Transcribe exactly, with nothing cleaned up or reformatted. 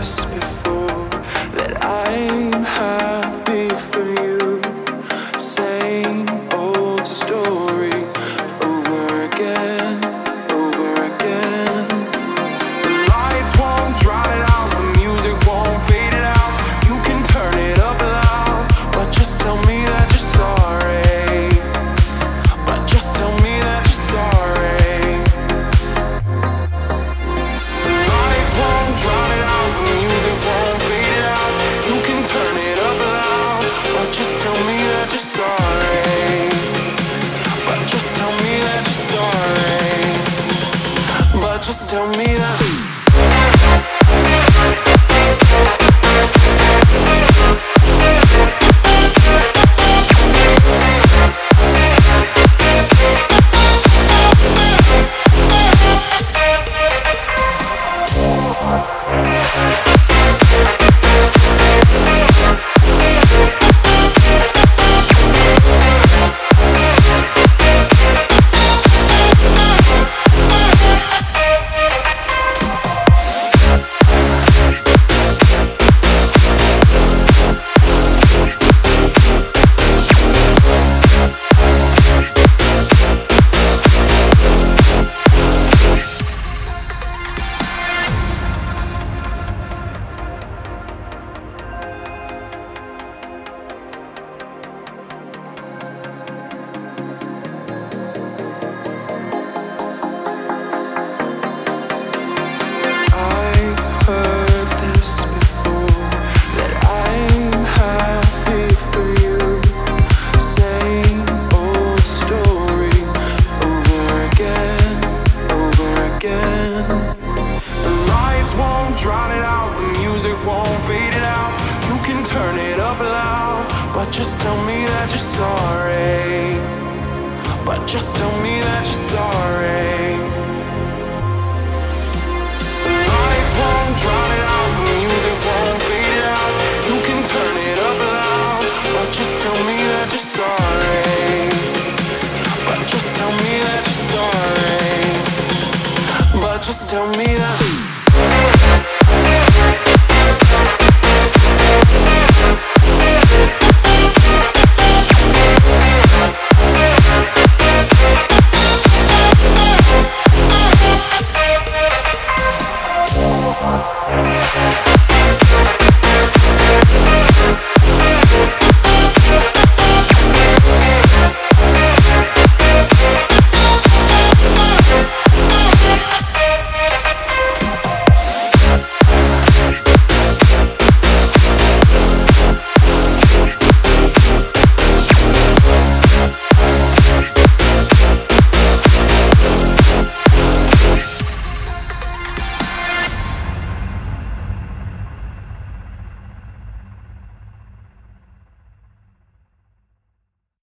this before, that I'm happy for you. Same old story over again, over again. The lights won't drown it out, the music won't fade it out. You can turn it up loud, but just tell me that you're sorry. But just tell me that you're sorry. The lights won't drown it out, the music won't fade it out. You can turn it up loud, but just tell me that you're sorry. But just tell me that you're sorry. But just tell me that. Drown it out, the music won't fade it out. You can turn it up loud, but just tell me that you're sorry. But just tell me that you're sorry. The lights won't drown it out, the music won't fade it out. You can turn it up loud, but just tell me that you're sorry. But just tell me that you're sorry. But just tell me that.